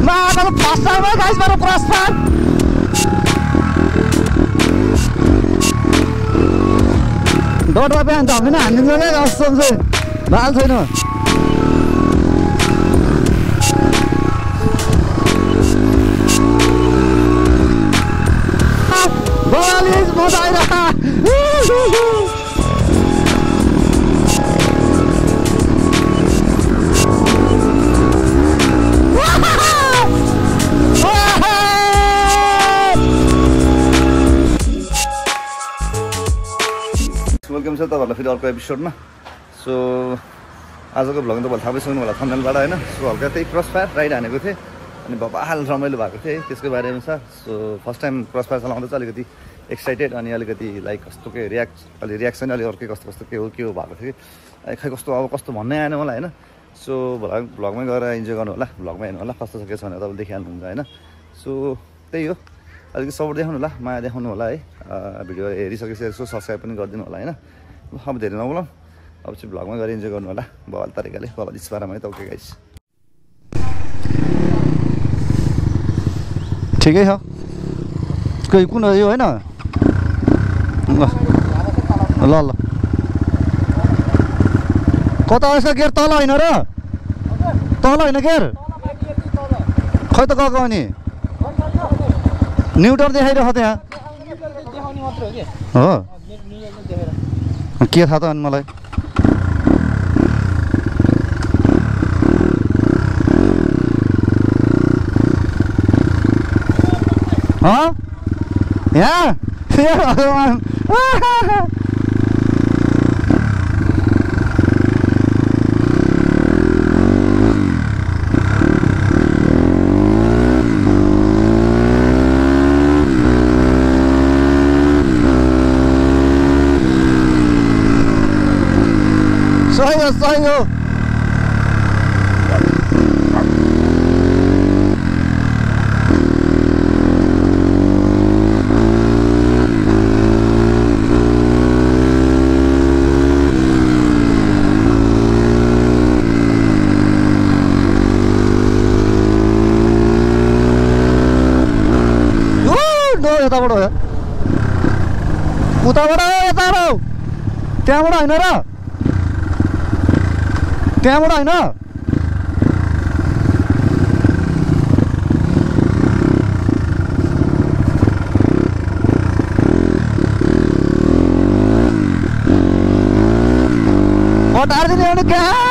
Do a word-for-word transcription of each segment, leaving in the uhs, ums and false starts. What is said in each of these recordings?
Mano, passa mais guys para o crossfire. Dot apa yang tak mana? Ni mana gas semua. Bal tu no. Balis masa ini. Welcome छ तपाईहरुलाई फेरि अर्को एपिसोडमा। So आजको vlog तपाईहरुले थाहा पाइसक्नु होला थम्बनेलबाट हैन। सो हल्का त्यही क्रस फायर राइड हानेको थिए अनि बबाल रमाइलो भएको थियो है त्यसको बारेमा छ। So first time cross fire चलाउँदा चाहिँ अलिकति एक्साइटेड अनि अलिकति लाइक कस्तो के रियाक्ट अलि रियाक्सन अलि अर्कै कस्तो कस्तो के हो के हो भएको थियो कि खै कस्तो अब कस्तो भन्नै आएन मलाई हैन। सो भ्लग भ्लगमै गएर इन्जोय गर्नु होला, भ्लगमै हेर्नु होला कस्तो छ के छ भनेर तपाईले देखिहाल्नुहुन्छ हैन। सो त्यही हो, अलिकति सपोर्ट देखाउनु होला, माया देखाउनु होला है। भिडियो हेरिसकेपछि यसो सब्सक्राइब पनि गरिदिनु होला हैन। अब धेरै नबोलौँ, अब चाहिँ भ्लगमा गएर इन्जोय गर्नु होला बवाल तरिकाले, बवाल स्पारामा है त। ओके गाइस, ठिकै छ। कोही कुन यो होइन ल ल कता रहेछ गेयर? तल होइन र? तल होइन गेयर? खै त गएको अनि न्युटर देखाइरहेको त्यहाँ हो के थाहा त अनि मलाई। यहाँ भगवान सही हो सही हो। यताबाट हो उताबाट यता हो त्यहाँबाट होइन र? त्यहाँबाट होइन हटारिदिने हो नि कहाँ?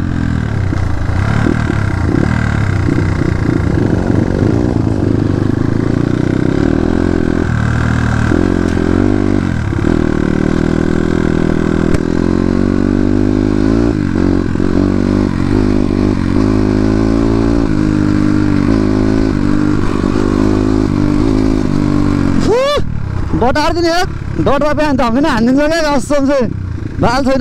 डट हारिदिने एक डट रुपियाँ अन्त हामीले हानिदिन्छ क्या कसम चाहिँ बाल छैन।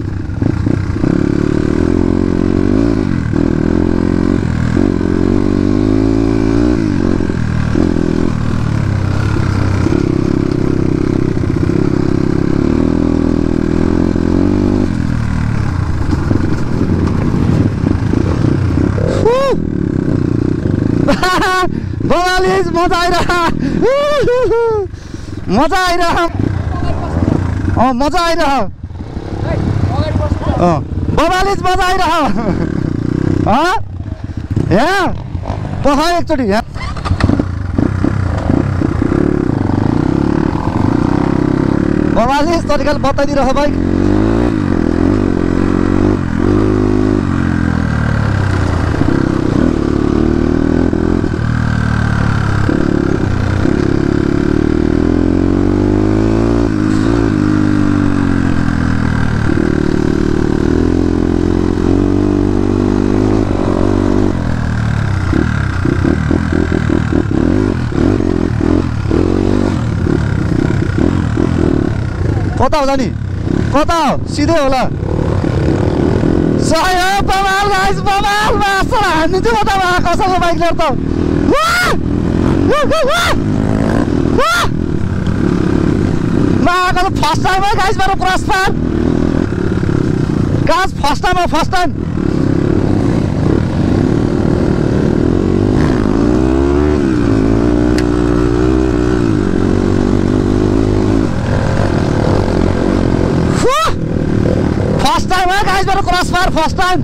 बवालिस मजा आइरह मजा आइरह अँ मजा आइरह अँ बवालिस मजा आइरह अँ यहाँ पखायो एकचोटि यहाँ बवालिस तरिकाले बताइदिइरह बाइक। कता होला नि कता हो सिधै होला सही हो बवाल गाइस बवाल मासर हान्दिन्छु म त कसैको बाइक लिएर त माको फर्स्ट टाइम है गाइस मेरो cross fire guys first time हो first time car first time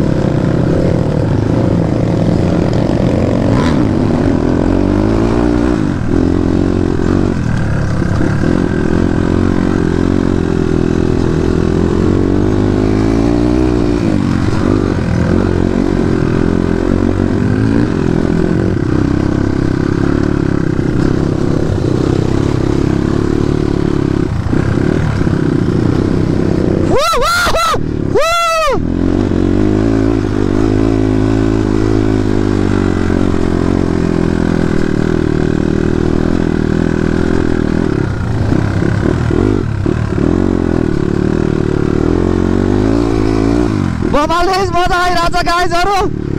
बबालले मजा आइरहेछ गाइजहरु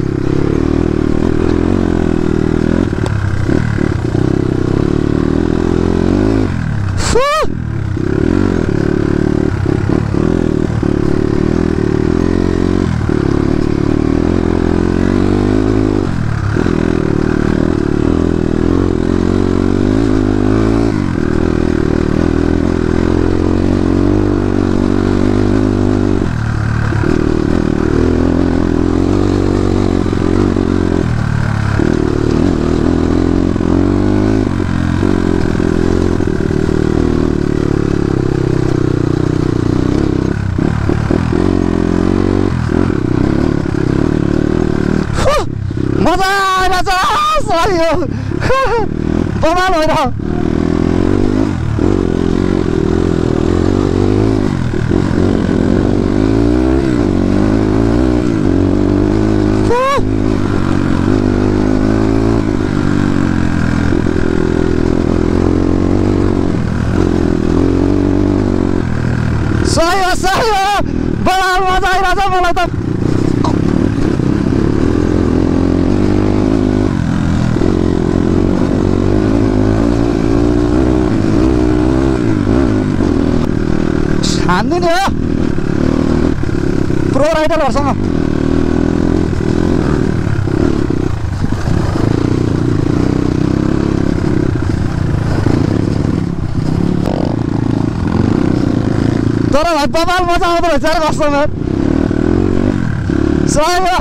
मजा आइरहेछ सरी हो बबाल होइन सही हो सही हो बबाल मजा आइरहेछ मलाई त हान्नु नि हो प्रो राइडरहरूसँग तर भाइ बबाल मजा आउँदो रहेछ यार वास्तवमा सही हो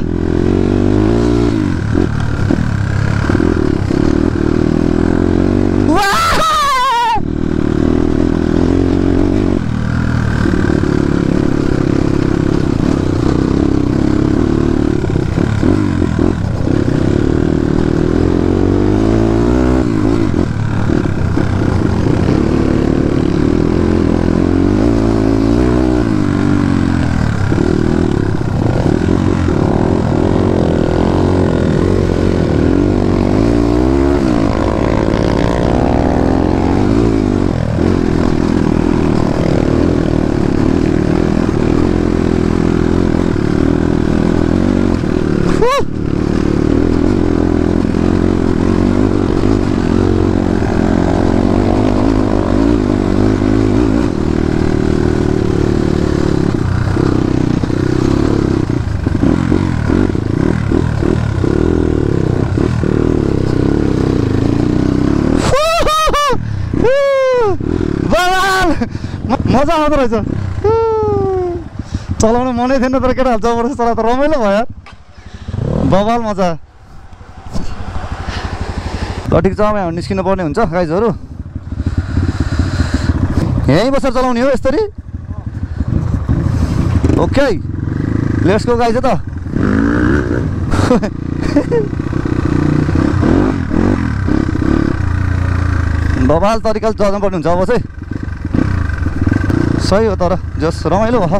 मजा आउँदो रहेछ चलाउनु मनै थिएन तर केटाहरू जबरजस्त चला त रमाइलो भयो यार बबाल मजा ल ठिक छ अब यहाँ निस्किनु पर्ने हुन्छ गाइजहरू यहीँ बसेर चलाउने हो यसरी ओके लेट्स गो गाइज त बबाल तरिकाले चलाउनु पर्ने हुन्छ अब चाहिँ सही हो तर जस रमाइलो भयो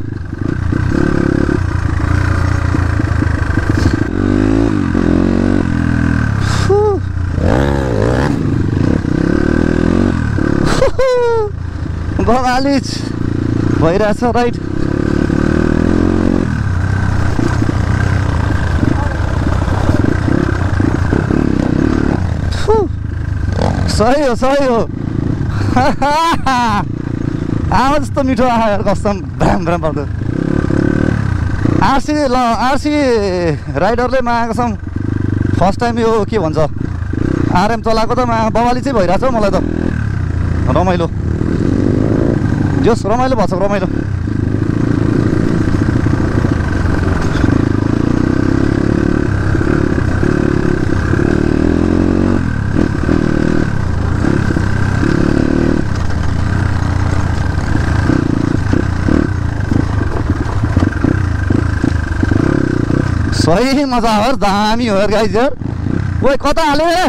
बबालिज भइरहेछ राइट सही हो सही हो आवाज जस्तो मिठो आयो यार कसम भ्राम भ्राम पर्दो आरसी ल आरसी राइडरले मागेको छौँ फर्स्ट टाइम यो के भन्छ आरएम चलाएको त मा बवाली चाहिँ भइरहेछ मलाई त रमाइलो जस रमाइलो भएको छ रमाइलो सही मजा हो दामी हो गाइज यार ओए कता हाल्यो ए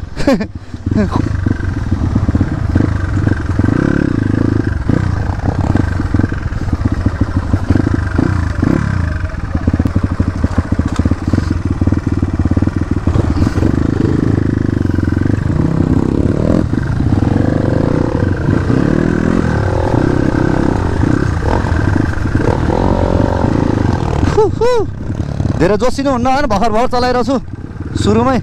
धेरै जोसिनु हुन्न होइन भर्खर भर्खर चलाइरहेको छु सुरुमै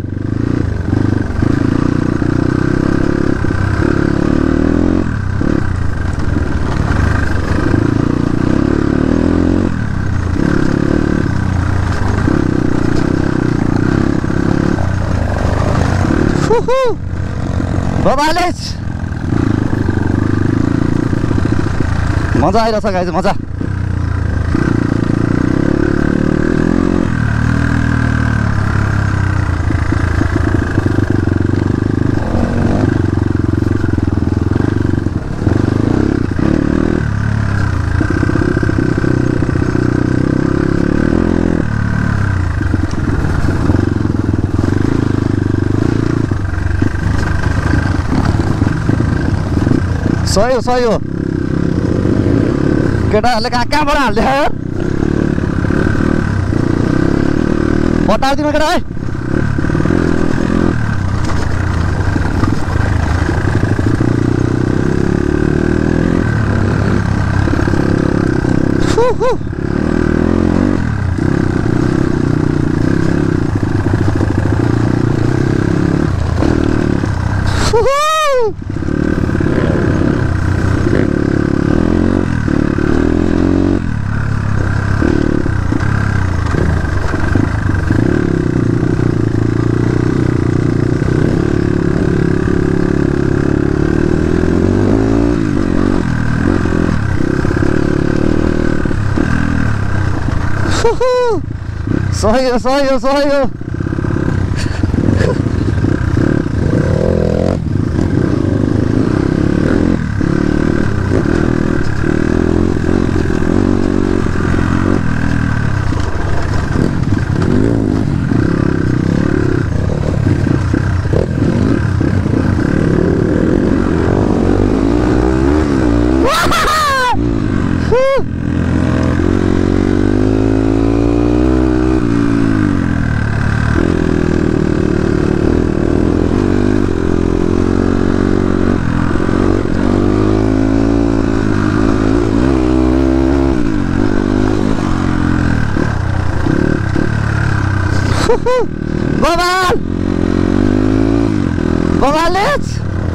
बबालेज मजा आइरहेछ गाइज मजा सही हो सही हो केटाहरूले कहाँ कहाँबाट हाल्दै यार बताइदिनु केटा है सही हो सही हो सही हो Bobal! Bobalets!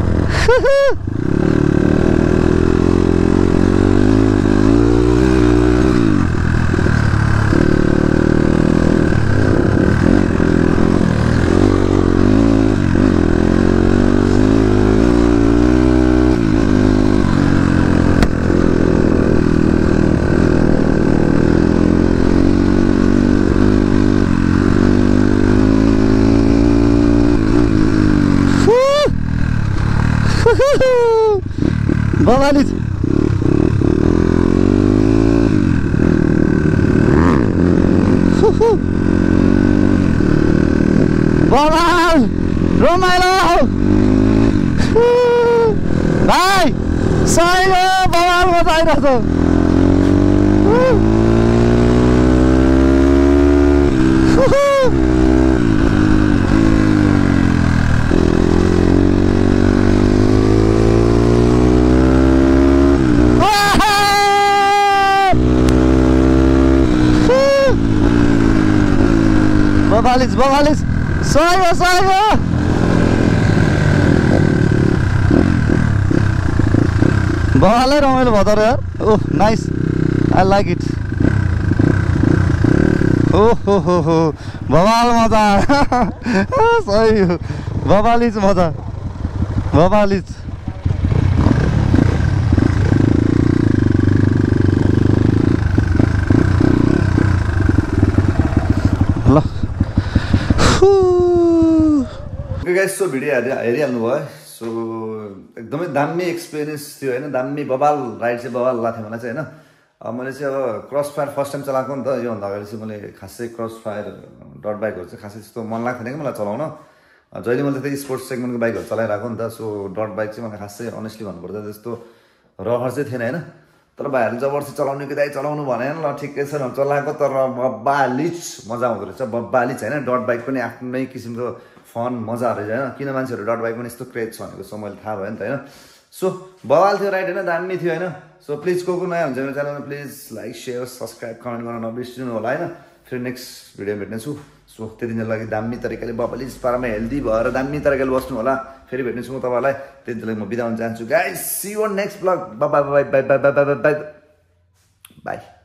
Bobalit! Bobal! Romelo! Bye! Saya Bobal masa ini tuh. Bobalis, Bobalis, saya, saya. Bobalai रमाइलो भयो तर यार oh nice I like it ओहो हो हो बवाल मजा सही हो बवालिज मजा बवालिज ल गाइस सो भिडियो हेरिहाल्नु भयो सो एकदमै दामी एक्सपिरियन्स थियो हैन दामी बबाल राइड चाहिँ बबाल लाग्थ्यो मलाई चाहिँ हैन मैले चाहिँ अब क्रस फायर फर्स्ट टाइम चलाएको नि त योभन्दा अगाडि चाहिँ मैले खासै क्रस फायर डट बाइकहरू चाहिँ खासै त्यस्तो मन लाग्थेन कि मलाई चलाउन जहिले मैले त्यही स्पोर्ट्स सेगमेन्टको बाइकहरू चलाइरहेको नि त सो डट बाइक चाहिँ मलाई खासै अनेस्टली भन्नुपर्दा त्यस्तो रहर चाहिँ थिएन होइन तर भाइहरूले जबरजस्ती चलाउनु कि दाइ चलाउनु भने ल ठिकै छ चलाएको तर बब्बालिच मजा आउँदो रहेछ बब्बालिच होइन डट बाइक पनि आफ्नै किसिमको फन मजा रहेछ होइन किन मान्छेहरू डट बाइक पनि यस्तो क्रेज छ भनेको सो मैले थाहा भयो नि त होइन सो बवाल थियो राइड होइन दामी थियो होइन सो प्लिज को को नयाँ हुन्छ मेरो च्यानलमा please like share subscribe comment गर्न नबिर्सिनु होला होइन फेरि नेक्स्ट भिडियो भेट्नेछु सो त्यति दिनको लागि दामी तरिकाले बब्बालिच पारामा हेल्दी भएर दामी तरिकाले बस्नु होला फेरि भेट्नेछु म तपाईँलाई त्यति बेला म बिदा हुन चाहन्छु guys see you on next blog bye bye bye bye bye bye bye by